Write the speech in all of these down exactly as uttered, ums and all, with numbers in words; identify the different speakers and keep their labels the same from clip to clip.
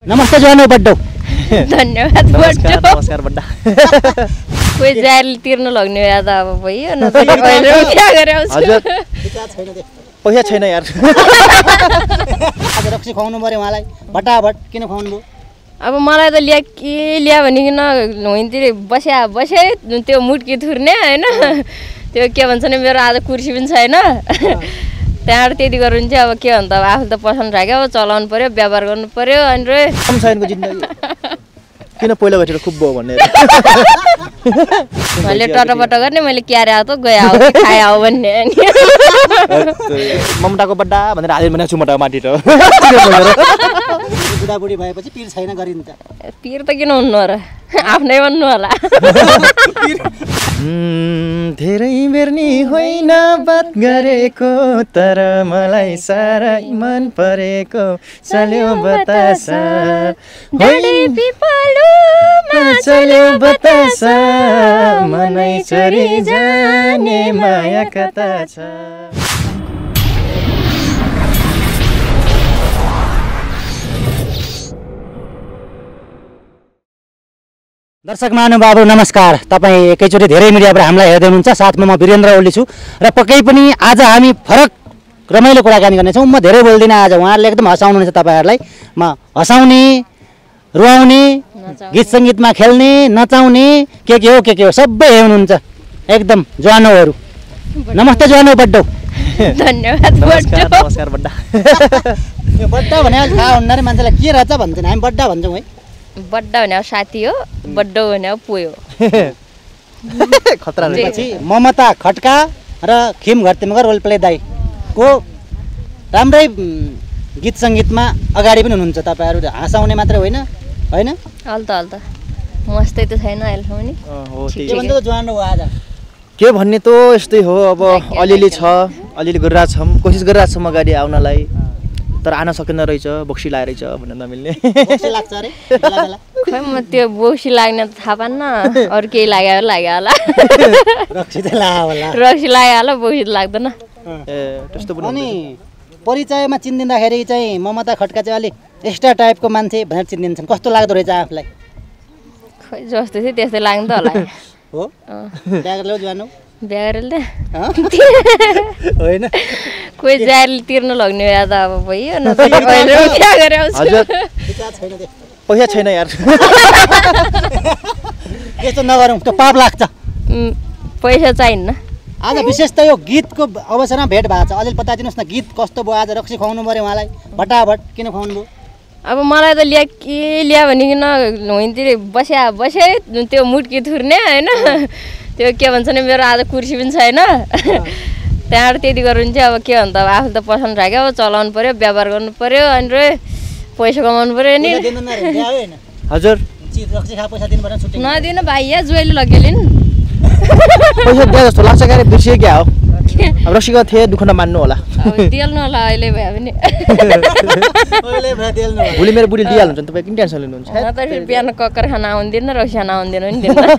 Speaker 1: नमस्ते जवानो बड्डो।
Speaker 2: धन्यवाद बड्डो।
Speaker 3: नमस्कार बड्डा।
Speaker 2: कोही जाल तिर्न लग्ने याद अब भयो न त अहिले क्या गरे आउँछ।
Speaker 3: हजुर पैसा छैन यार।
Speaker 1: आज रक्सी खुवाउनु पर्यो उहाँलाई भटाभट किन खुवाउनु भयो?
Speaker 2: अब मलाई त ल्या के ल्या भनिकन होइनतिर बस्या बसे त्यो मुटकी थुर्ने हैन त्यो के भन्छ नि मेरो आज कुर्सी पनि छैन त्यहाँबाट त्यति गर्नु चाहिँ अब के भन्छ अब आफू त पसन्द राख्यो अब चलाउनु पर्यो व्यवहार गर्नु पर्यो अनि रे
Speaker 3: कम छैनको जिन्दगी किन पहिला गएर खुब भयो भन्ने
Speaker 2: मैले टटपट गर्ने मैले क्यारे आऊ त गए आऊ खाए आऊ भन्ने
Speaker 3: ममताको बड्डा भनेर हालेर भने छुमटा माटी त
Speaker 1: बुढाबुढी भएपछि पिर छैन गरिन्छ
Speaker 2: पिर त किन हुन्नु र आफ्नै भन्नु होला
Speaker 3: धेरै बेर नि होइन बात गरेको तर मलाई साह्रै मन परेको चल्यो बतासा
Speaker 2: डाँडे पिपलुमा
Speaker 3: चल्यो बतासा मनै चरी जाने माया कता छ।
Speaker 1: दर्शक महानुभावहरु नमस्कार। तपाईँ एकैचोटि धेरै मिडियाबाट हामीलाई हेर्दै हुनुहुन्छ। साथमा म वीरेन्द्र ओली छु र पक्कै पनि आज हामी फरक रमाइलो कुराकानी गर्नेछौँ। म धेरै बोल्दिनँ आज, उहाँहरूले एकदम हँसाउनुहुनेछ तपाईँहरूलाई। म हँसाउने रुवाउने गीत सङ्गीतमा खेल्ने नचाउने के के हो के के हो सबै हुनुहुन्छ एकदम जवानोहरू। नमस्ते जवानो बड्डो।
Speaker 2: धन्यवाद बड्डो।
Speaker 3: नमस्कार बड्डा।
Speaker 1: यो बड्डा भने थाहा हुन्न रे मान्छेलाई के रहेछ भन्छन्, हामी बड्डा भन्छौँ है।
Speaker 2: बड्डा भने साथी हो, बड्डो भने पोयो
Speaker 3: खतरा
Speaker 1: पछि ममता खड्का र खिम घरतिमगर रोल प्ले दाईको राम्रै गीत सङ्गीतमा अगाडि पनि हुनुहुन्छ तपाईँहरू। हँसाउने मात्रै होइन होइन
Speaker 2: हल्त हल्त मस्तै त छैन अहिलेसम्म नि।
Speaker 1: के भन्छ त जवान हो आज
Speaker 3: के भन्ने त यस्तै हो। अब अलिअलि छ, अलिअलि गरिरहेको छौँ, कोसिस गरिरहेको छौँ अगाडि आउनलाई, तर आन सकिँदो रहेछ, बोक्सी लागेर रहेछ भनेर नमिल्ने।
Speaker 1: लाग्छ अरे बेला बेला
Speaker 2: खै म त्यो बोक्सी लाग्ने त थाहा पान्न, अरू केही लाग्यो लाग्यो होला।
Speaker 1: रक्सी त लाग्यो होला,
Speaker 2: रक्सी लाग्यो होला, बोक्सी त लाग्दैन।
Speaker 3: ए त्यस्तो पनि।
Speaker 1: अनि परिचयमा चिनिदिँदाखेरि चाहिँ ममता खड्का चाहिँ अलिक एक्स्ट्रा टाइपको मान्छे भनेर चिनिदिन्छन्, कस्तो लाग्दो रहेछ आफूलाई?
Speaker 2: खै जस्तो थियो त्यस्तै लाग्नु त होला।
Speaker 1: हो बिहा गरेर जवान हो?
Speaker 2: बिहा गरेर त
Speaker 1: होइन
Speaker 2: कोही जाल तिर्न लग्ने याद अब भयो न त अहिले क्या गरे आउँछ।
Speaker 3: हजुर पैसा छैन यार।
Speaker 1: यस्तो नगरौँ, त्यो पाप लाग्छ।
Speaker 2: पैसा चाहिन्न।
Speaker 1: आज विशेष त यो गीतको अवसरमा भेट भएको छ, अलिअलि बताइदिनुहोस् न गीत कस्तो भयो? आज रक्सी खुवाउनु पर्यो उहाँलाई भटाभट किन खुवाउनु भयो?
Speaker 2: अब मलाई त ल्या के ल्या भनिकन होइनतिर बस्या बसे त्यो मुटकी थुर्ने होइन त्यो के भन्छ नि मेरो आज कुर्सी पनि छैन त्यहाँबाट त्यति गर्नु चाहिँ अब के भन्छ अब आफू त पसन्द राख्यो अब चलाउनु पर्यो व्यवहार गर्नु पर्यो अनि रे पैसा कमाउनु पर्यो नि।
Speaker 3: हजुर
Speaker 2: नदिनु भाइ या जोइले लग्यो
Speaker 3: पैसा दिए जस्तो लाग्छ क्या, बिर्सियो क्या हो। अब रक्सीको थिए दुःख नमान्नु होला।
Speaker 2: दिएल्नु होला अहिले भयो भने।
Speaker 3: भोलि मेरो बुढी दिइहाल्नुहुन्छ नि, तपाईँ किन टेन्सन लिनुहुन्छ?
Speaker 2: न त फेरि बिहान कक्कर खाना आउँदैन, रक्सी खाना आउँदैन नि।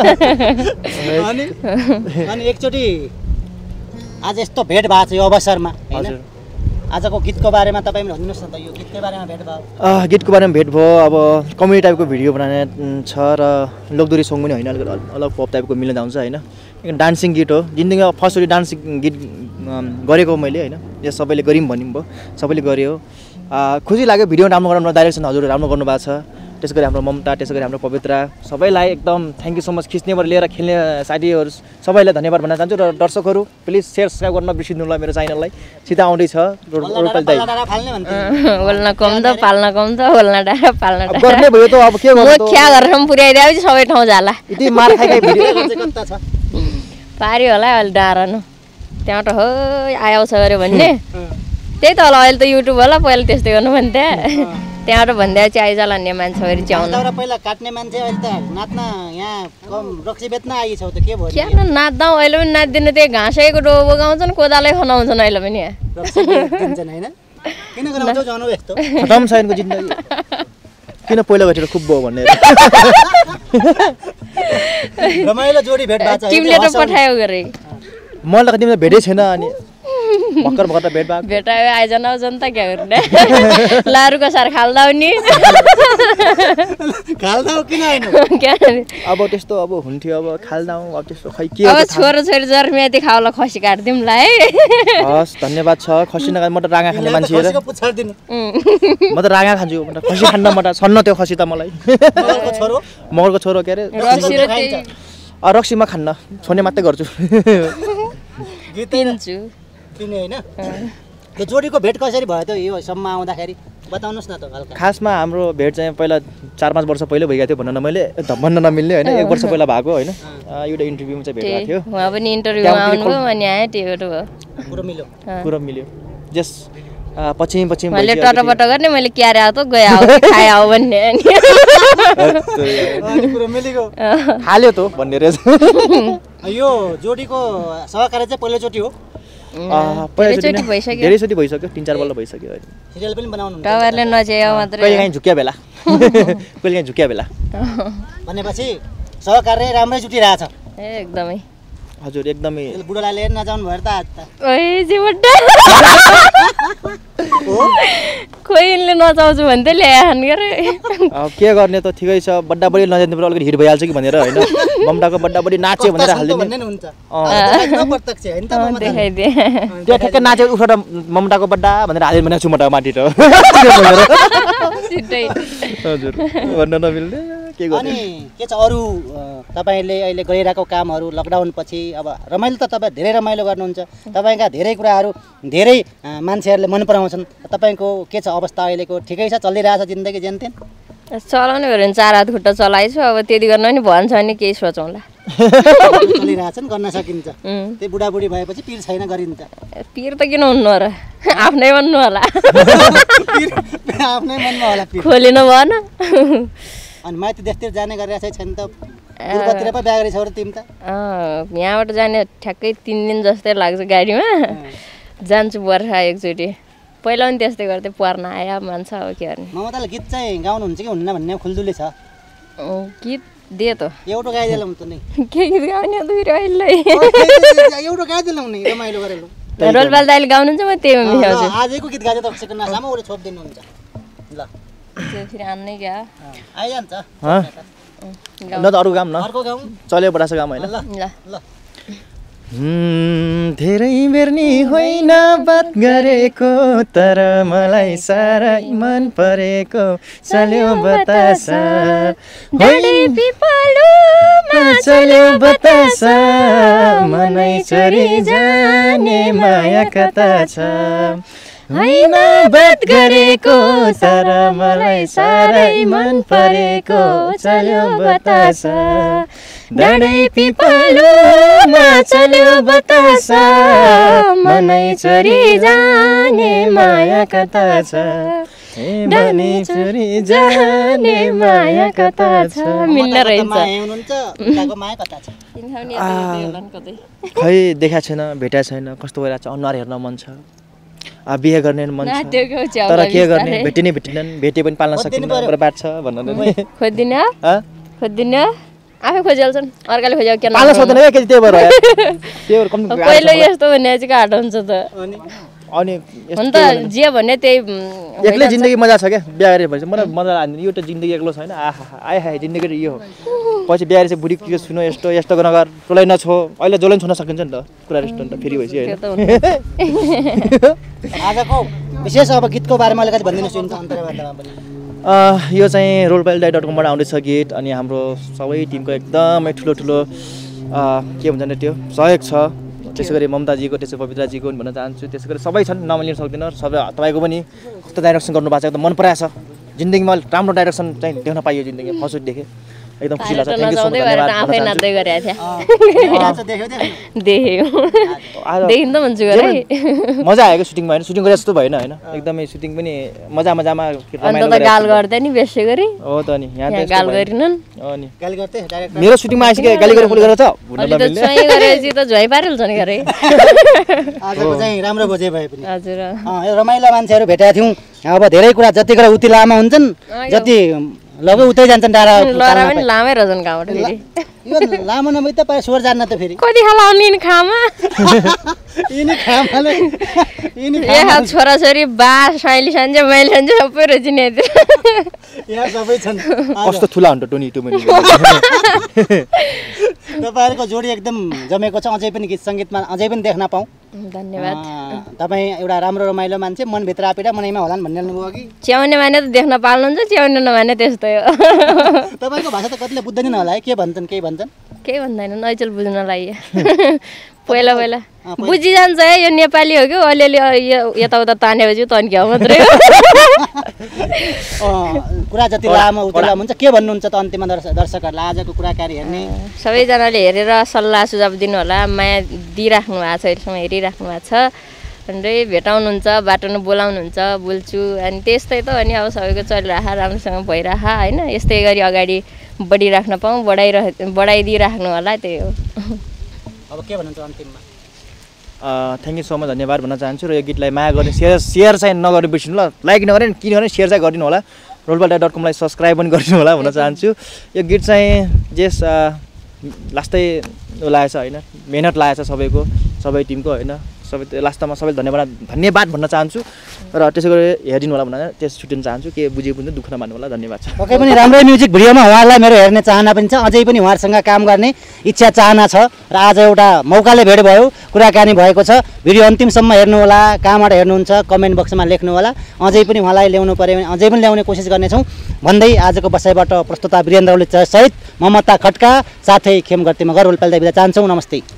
Speaker 1: अनि एकचोटि आज यस्तो भेट भएको छ यो अवसरमा होइन, आजको गीतको बारेमा तपाईँ पनि भनिदिनुहोस् न त, यो गीतको बारेमा भेट भयो?
Speaker 3: गीतको बारेमा भेट भयो। अब कमेडी टाइपको भिडियो बनाउने छ र लोकदोरी सङ्ग पनि होइन, अलिकति अलग पप टाइपको मिल्न आउँछ होइन। डान्सिङ गीत हो, जिन्दगीमा फर्स्टचोटि डान्सिङ गीत गरेको मैले होइन। यो सबैले गऱ्यौँ भन्नु भयो, सबैले गऱ्यो। खुसी लाग्यो, भिडियो राम्रो गर्नु, डाइरेक्सन हजुर राम्रो गर्नुभएको छ। त्यसै गरी हाम्रो ममता, त्यसै गरी हाम्रो पवित्रा, सबैलाई एकदम थ्याङ्क यू सो मच। खिच्नेबाट लिएर खेल्ने साथीहरू सबैलाई धन्यवाद भन्न चाहन्छु। र दर्शकहरू प्लिज सेयर सब्सक्राइब गर्न नबिर्सिनु होला मेरो च्यानललाई। सिधा आउँदैछ
Speaker 2: ओल्न कम त पाल्न कम त ओल्न डाँडा पाल्न
Speaker 3: गर्ने भयो त अब के गर्नु,
Speaker 2: ख्या गरेर पुर्याइदिएपछि सबै ठाउँ जाला।
Speaker 3: यति मार खाएकै भिडियो
Speaker 2: पार्यो होला अहिले डाँडा न त्यहाँबाट हो आउँछ गऱ्यो भन्ने त्यही त होला। अहिले त युट्युब होला, पहिला त्यस्तै गर्नु भन्थ्यो, त्यहाँबाट भन्दा चाहिँ आइजाला भन्ने मान्छेहरू च्याउनु।
Speaker 1: पहिला काट्ने मान्छे अहिले त नाच्न यहाँ कम रक्सी बेच्न आइछौ त के भयो?
Speaker 2: क्या न नाच्दा अहिले पनि नाच्दिनँ, त्यही घाँसैको डोबो गाउँछन्, कोदालै खनाउँछन् अहिले पनि।
Speaker 3: खतम छैनको जिन्दगी किन पहिला गएर खुब भयो भन्ने
Speaker 1: रमाइलो जोडी भेट भएको छ।
Speaker 2: तिमीले त पठायो गरे,
Speaker 3: मलाई त तिमीले भेटै छैन। अनि भर्खर भर्खर भेट भएको
Speaker 2: भेटायो आइज न जनता क्या गर्ने लारुको सार खाल्दा नि
Speaker 1: खाल्दाउ किन हैन
Speaker 2: क्या
Speaker 3: अब त्यस्तो अब हुन्थ्यो अब खाल्दाउ अब त्यस्तो खै के
Speaker 2: अब छोरो छोरी जर्मियाती खाउला खसी काट्दिउँ ला है
Speaker 3: हस् धन्यवाद छ खसी नखा म त राँगा खाने मान्छे हो
Speaker 1: खसीको पुच्छर दिनु
Speaker 3: म त राँगा खान्छु म त खसी खान्न म त सन्न त्यो खसी त मलाई
Speaker 1: मगरको छोरो
Speaker 3: मगरको छोरो के अरे
Speaker 2: रक्सी र त्यही
Speaker 3: अ रक्सी म खान्न छोने मात्रै गर्छु
Speaker 2: पिन्छु
Speaker 1: पिने हैन त्यो जोडीको भेट कसरी भयो त यो सम्म आउँदाखेरि बताउनुस् न त हल्का
Speaker 3: खासमा हाम्रो भेट चाहिँ पहिला चार पाँच वर्ष पहिला भइगएको थियो भन्न न मैले भन्न नमिल्ने होइन एक वर्ष पहिला भएको होइन एउटा इन्टरभ्यूमा चाहिँ भेट भएको थियो
Speaker 2: उहाँ पनि इन्टरभ्यूमा आउनुभयो अनि आएँ त्यही भएर भयो
Speaker 1: कुरो मिल्यो
Speaker 3: कुरो मिल्यो जस पछि पछि
Speaker 2: मैले टटपट गर्ने मैले क्यारे आऊ त गए आऊ खाए आऊ भन्ने
Speaker 1: अनि कुरो मिलेको
Speaker 3: हाल्यो त भन्ने रहेछ
Speaker 1: यो जोडीको सहकार्य चाहिँ पहिलोचोटि हो
Speaker 2: धेरैचोटि भइसक्यो
Speaker 3: धेरैचोटि भइसक्यो तिन चार बल्ल भइसक्यो
Speaker 1: सिरियल पनि बनाउनु
Speaker 2: टावरले नच्यायो मात्रै
Speaker 3: कहिले काहीँ झुक्या बेला कहिले काहीँ झुक्या बेला
Speaker 1: भनेपछि सहकार्य राम्रै जुटिरहेछ
Speaker 2: एकदमै
Speaker 3: हजुर एकदमै
Speaker 1: बुढोलाले नजाउनु भयो त आज त
Speaker 2: ओइ जिबड्डा कोइनले नचाउँछु भन्दै ल्याएन के रे
Speaker 3: अब के गर्ने त ठिकै छ बड्डा बडी नजान्नु पर्यो अलिकति हिट भइहाल्छ कि भनेर होइन ममताको बड्डा बडी नाच्यो भनेर हाल्दिनु
Speaker 1: भन्ने हुन्छ अप्रत्यक्ष हैन त ममता
Speaker 2: देखाइदिए
Speaker 3: त्यो ठ्याक्कै नाच्यो उठेर ममताको बड्डा भनेर हाल्दिनु भने छु मटा माटी त
Speaker 2: सिधै
Speaker 3: हजुर भन्न नमिल्ने के गर्ने
Speaker 1: अनि के छ अरू तपाईले अहिले गरिरहेको कामहरू लकडाउन पछि अब रमाइलो त तपाईँ धेरै रमाइलो गर्नुहुन्छ तपाईँका धेरै कुराहरू धेरै मान्छेहरूले मन पराउँछन् तपाईँको के छ अवस्था अहिलेको ठिकै छ चलिरहेछ जिन्दगी जेनतेन
Speaker 2: चलाउने भयो भने चार हात खुट्टा चलाइछु अब त्यति गर्न नि भन्छ भने केही सोचौँला
Speaker 1: चलिरहेछन् गर्न सकिन्छ त्यही बुढाबुढी भएपछि पिर छैन गरिन्छ
Speaker 2: पिर त किन हुनु र आफ्नै भन्नु होला
Speaker 1: आफ्नै मनमा होला पिर
Speaker 2: खोलिनु भएन
Speaker 1: अनि माइती देशतिर जाने गरिरहेको छैन त पूर्वतिर पो बिहा गरेछ र तिमी त
Speaker 2: यहाँबाट जाने ठ्याक्कै तिन दिन जस्तै लाग्छ गाडीमा जान्छु बर्खा एकचोटि पहिला पनि त्यस्तै गर्थेँ पर्न आयो मान्छ अब के गर्ने
Speaker 1: ममताले गीत चाहिँ गाउनुहुन्छ कि हुन्न भन्ने खुल्दुले छ
Speaker 2: गीत दे त
Speaker 1: एउटा गाइदिएला त नै
Speaker 2: के गीत गाउने दुई अहिले
Speaker 1: एउटा गाइदिएला नि रमाइलो गरेर
Speaker 2: रोलपाल दाइले गाउनुहुन्छ म त्यही मिसाउँछु
Speaker 1: आजैको गीत गाजे त सेकेन्ड नासम्म उसले छोपिदिनुहुन्छ ल
Speaker 2: त्यो फेरि आन्नै क्या
Speaker 1: आइजान्छ
Speaker 3: न त अरू काम न
Speaker 1: अर्को गाउँ
Speaker 3: चल्यो बडासो काम होइन
Speaker 1: ल
Speaker 2: ल
Speaker 1: ल
Speaker 3: धेरै बेर नि होइन बात गरेको तर मलाई साह्रै मन परेको चल्यो बतासा
Speaker 2: डाँडे पिपलुमा
Speaker 3: चल्यो बतासा मनै चरी जाने माया कता छ होइन बात गरेको तर मलाई साह्रै मन परेको चल्यो बतासा डाँडे पिपलुमा चल्यो बतासा मनै चरी जाने माया कता छ मनै चरी जाने माया कता छ
Speaker 2: मिल्न रहेछ
Speaker 1: माया हुनुहुन्छ उताको माया कता छ
Speaker 3: खै देखाएको छैन भेटाएको छैन कस्तो भइरहेको छ अनुहार हेर्न मन छ बिहे गर्ने मन छ तर के गर्ने भेटे नै भेटिनन् भेटे पनि पाल्न सकिन्न बर्बाद छ भन्नु
Speaker 2: खोजिदिनु खोजिदिनु आफै खोजिहाल्छन् अर्काले खोजेको के
Speaker 3: पाल्न सक्दैन के त्यही भएर त्यही भएर कम
Speaker 2: पहिलो यस्तो भन्ने चाहिँ गाह्रो हुन्छ त
Speaker 3: अनि
Speaker 2: हुन त जे भन्ने त्यही
Speaker 3: एक्लै जिन्दगी मजा छ क्या बिहा गरेर भएपछि मलाई मजा लाग्दैन यो त जिन्दगी एक्लो छैन आहा आए हाय जिन्दगी यो हो पछि बिहा गरेर चाहिँ बुढी के सुनो यस्तो यस्तो नगर टोलै नछो अहिले जसले छुन सकिन्छ नि त कुरा रेस्टुरेन्ट त फेरि भएपछि होइन
Speaker 1: आजको विशेष अब गीतको बारेमा अलिकति भनिदिनुहोस् यो अन्तर्वार्तामा पनि
Speaker 3: यो चाहिँ रोलपाल दाइ डट कमबाट आउँदैछ गीत अनि हाम्रो सबै टिमको एकदमै ठुलो ठुलो के भन्छ नि त्यो सहयोग छ त्यसै गरी ममताजीको त्यसै पवित्राजीको पनि भन्न चाहन्छु त्यसै गरी सबै छन् नाम लिन सक्दिनँ सबै तपाईँको पनि कस्तो डाइरेक्सन गर्नुभएको छ एकदम मन पराएको छ जिन्दगीमा राम्रो डाइरेक्सन चाहिँ देख्न पाइयो जिन्दगीमा फर्स्ट देखेँ एकदम खुसी लाग्छ थ्याङ्क यू सो मच
Speaker 2: आफै नाच्दै गरेको देखिन त भन्छु गरे
Speaker 3: मजा आयो सुटिङमा होइन सुटिङ गरे जस्तो भएन होइन एकदमै सुटिङ पनि मजा मजामा
Speaker 2: अन्त त गाल गर्दै नि बेसी गरी
Speaker 3: हो त नि यहाँ
Speaker 2: गाल गरिनन्
Speaker 1: अनि गाली गर्थे डाइरेक्ट
Speaker 3: मेरो सुटिङमा आइसके गाली गरेर फुल गरेर छ
Speaker 2: अहिले त चाहिँ गरेपछि त झ्वाइ पारेल्छ नि गरे
Speaker 1: आजको चाहिँ राम्रो बजे भए पनि
Speaker 2: हजुर
Speaker 1: यो रमाइलो मान्छेहरू भेटेका थियौँ अब धेरै कुरा जति कुरा उति लामा हुन्छन् जति लगे उतै जान्छन् डाँडा
Speaker 2: लहरा पनि लामै रहेछन् कहाँबाट फेरि
Speaker 1: यो लामो नभए त पाए स्वर जान्न त फेरि
Speaker 2: कति खाला आउने खामा
Speaker 1: यिनी खामाले यिनी
Speaker 2: यहाँ छोराछोरी बा साइली सान्छ मैले सान्छ सबै रहेछ नि
Speaker 1: यहाँ सबै छन्
Speaker 3: कस्तो ठुला हुन्छ टोनी टु मैले
Speaker 1: तपाईँहरूको जोडी एकदम जमेको छ अझै पनि गीत सङ्गीतमा अझै पनि देख्न पाऊँ
Speaker 2: धन्यवाद
Speaker 1: तपाईँ एउटा राम्रो रमाइलो मान्छे मनभित्र आपेर मनैमा होलान् भन्ने भयो कि
Speaker 2: च्याउने माने त देख्न पाल्नुहुन्छ च्याउने नमाने त्यस्तै हो
Speaker 1: तपाईँको भाषा त कतिले बुझ्दैन होला है के भन्छन् केही भन्छन्
Speaker 2: केही भन्दैनन् ऐचल बुझ्नलाई पहिला पहिला बुझिजान्छ है यो नेपाली हो कि अलिअलि यताउता तानेपछि तन्क्या मात्रै हो
Speaker 1: कुरा जति लामो उता लामो हुन्छ के भन्नुहुन्छ त अन्त्यमा दर्शकहरूलाई आजको कुराकानी हेर्ने
Speaker 2: सबैजनाले हेरेर सल्लाह सुझाव दिनु होला माया दिइराख्नु भएको छ अहिलेसम्म हेरिराख्नु भएको छ अनि भेटाउनुहुन्छ बाटोमा बोलाउनुहुन्छ बोल्छु अनि त्यस्तै त अनि अब सबैको चलिरह राम्रोसँग भइरह होइन यस्तै गरी अगाडि बढिराख्न पाऊँ बढाइरह बढाइदिइराख्नु होला त्यही हो
Speaker 1: अब के भन्नुहुन्छ अन्तिममा
Speaker 3: थ्याङ्क यू सो मच धन्यवाद भन्न चाहन्छु र यो गीतलाई माया गर्ने सेयर सेयर चाहिँ नगर्नु बिर्सिनु ल लाइक नगरे किन भने सेयर चाहिँ गरिदिनु होला रोलपाल्टा डट कमलाई सब्सक्राइब पनि गरिदिनु होला भन्न चाहन्छु यो गीत चाहिँ जेस लास्टै लागेछ होइन मेहनत लागेछ सबैको सबै टिमको होइन सबै लास्टमा सबैले धन्यवाद धन्यवाद भन्न चाहन्छु र त्यसै गरी हेरिदिनु होला भनेर त्यस छुट्टिन चाहन्छु के बुझे पनि दुःख नमान्नु होला धन्यवाद छ
Speaker 1: पक्कै पनि राम्रै म्युजिक भिडियोमा उहाँलाई मेरो हेर्ने चाहना पनि छ अझै पनि उहाँहरूसँग काम गर्ने इच्छा चाहना छ र आज एउटा मौकाले भेट भयो कुराकानी भएको छ भिडियो अन्तिमसम्म हेर्नु होला कहाँबाट हेर्नुहुन्छ कमेन्ट बक्समा लेख्नु होला अझै पनि उहाँलाई ल्याउनु पऱ्यो भने अझै पनि ल्याउने कोसिस गर्नेछौँ भन्दै आजको बसाइबाट प्रस्तुता वीरेन्द्र ओली सहित ममता खड्का साथै खेम गर्तीमा घर रोल्पाल्दा बिदा चाहन्छौँ नमस्ते।